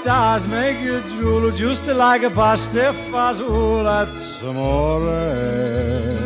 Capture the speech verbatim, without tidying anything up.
stars make you drool, just like a pasta fazool. That's amore.